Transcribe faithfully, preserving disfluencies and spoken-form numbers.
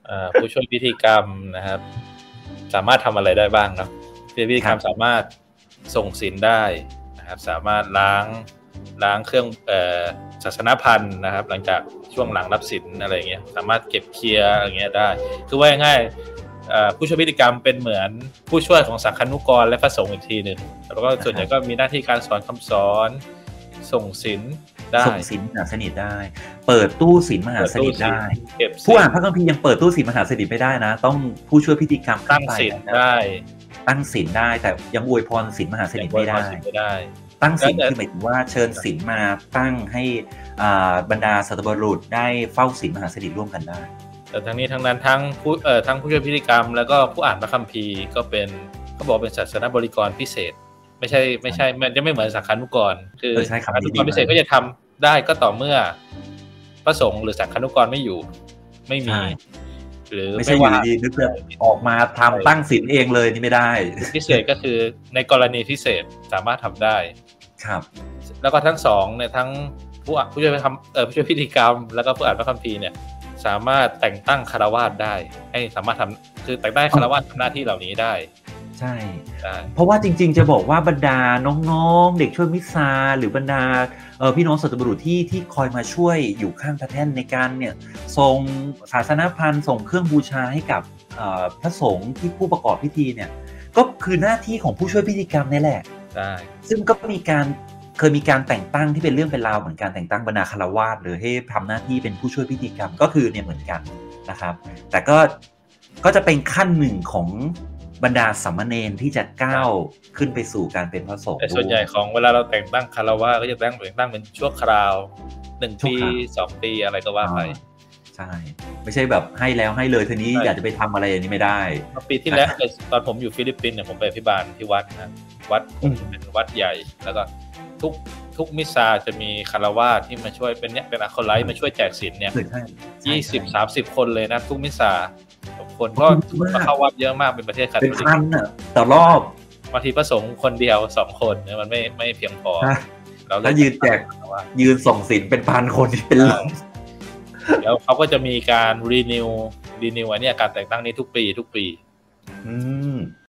ผู้ช่วยพิธีกรรมนะครับสามารถทำอะไรได้บ้างเนาะพิธีกรรมสามารถส่งศีลได้นะครับสามารถล้างล้างเครื่องเอ่อศาสนพันธ์นะครับหลังจากช่วงหลังรับศีลอะไรเงี้ยสามารถเก็บเคลียร์อะไรเงี้ยได้คือว่าง่ายๆผู้ช่วยพิธีกรรมเป็นเหมือนผู้ช่วยของสังฆานุกรและพระสงฆ์อีกทีหนึ่งแล้วก็ส่วนใหญ่ก็มีหน้าที่การสอนคำสอนส่งศีลได้ส่งศีลมหาสนิทได้เปิดตู้ศีลมหาสนิทได้ผู้อ่านพระคัมภีร์ยังเปิดตู้ศีลมหาสนิทไม่ได้นะต้องผู้ช่วยพิธีกรรมตั้งศีลได้ตั้งศีลได้แต่ยังอวยพรศีลมหาสนิทไม่ได้ตั้งศีลคือหมายถึงว่าเชิญศีลมาตั้งให้บรรดาสัตบุรุษได้เฝ้าศีลมหาสนิทร่วมกันได้แต่ทั้งนี้ทั้งนั้นทั้งผู้เอ่อทั้งผู้ช่วยพิธีกรรมแล้วก็ผู้อ่านพระคัมภีร์ก็เป็นเขาบอกเป็นศาสนบริกรพิเศษไม่ใช่ไม่ใช่มันจะไม่เหมือนสังฆานุกรคือสังฆานุกรพิเศษก็จะทำได้ก็ต่อเมื่อพระสงฆ์หรือสังฆานุกรไม่อยู่ไม่มีหรือไม่ใช่อยู่ดีนึกแบบออกมาทำตั้งศีลเองเลยนี่ไม่ได้พิเศษก็คือในกรณีพิเศษสามารถทำได้ครับแล้วก็ทั้งสองเนี่ยทั้งผู้ผู้ช่วยทำเอ่อผู้ช่วยพิธีกรรมแล้วก็ผู้อ่านพระคัมภีร์เนี่ยสามารถแต่งตั้งคฤหัสถ์ได้ให้สามารถทำคือแต่งตั้งคฤหัสถ์ทำหน้าที่เหล่านี้ได้ใช่เพราะว่าจริงๆจะบอกว่าบรรดาน้องๆเด็กช่วยมิสซาหรือบรรดาพี่น้องสัตบุรุษที่ที่คอยมาช่วยอยู่ข้างพระแท่นในการเนี่ยส่งศาสนพันธ์ส่งเครื่องบูชาให้กับพระสงฆ์ที่ผู้ประกอบพิธีเนี่ยก็คือหน้าที่ของผู้ช่วยพิธีกรรมนี่แหละใช่ซึ่งก็มีการเคยมีการแต่งตั้งที่เป็นเรื่องเป็นราวเหมือนการแต่งตั้งบรรดาคฤหัสถ์หรือให้ทำหน้าที่เป็นผู้ช่วยพิธีกรรมก็คือเนี่ยเหมือนกันนะครับแต่ก็ก็จะเป็นขั้นหนึ่งของบรรดาสามเณรที่จะก้าวขึ้นไปสู่การเป็นพระสงฆ์แต่ส่วนใหญ่ของเวลาเราแต่งตั้งคฤหัสถ์ก็จะแต่งแต่งตั้งเป็นชั่วคราวหนึ่งปีสองปีอะไรก็ว่าไปใช่ไม่ใช่แบบให้แล้วให้เลยทีนี้อยากจะไปทำอะไรอย่างนี้ไม่ได้ปีที่แล้วตอนผมอยู่ฟิลิปปินส์เนี่ยผมไปอภิบาลที่วัดนะวัดเป็นวัดใหญ่แล้วก็ทุกทุกมิสซาจะมีคฤหัสถ์ที่มาช่วยเป็นเนี่ยเป็นอะคอไลท์มาช่วยแจกศีลเนี่ยยี่สิบสามสิบคนเลยนะทุกมิสซาคนก็มาเข้าวัดเยอะมากเป็นประเทศคาทอลิกเป็นพันอ่ะต่อรอบบางทีพระสงฆ์คนเดียวสองคนเนี่ยมันไม่ไม่เพียงพอแล้วยืนแจกยืนส่งศีลเป็นพันคนที่เป็นลมแล้วเขาก็จะมีการรีนิวรีนิวอันนี้การแต่งตั้งนี้ทุกปีทุกปีอืม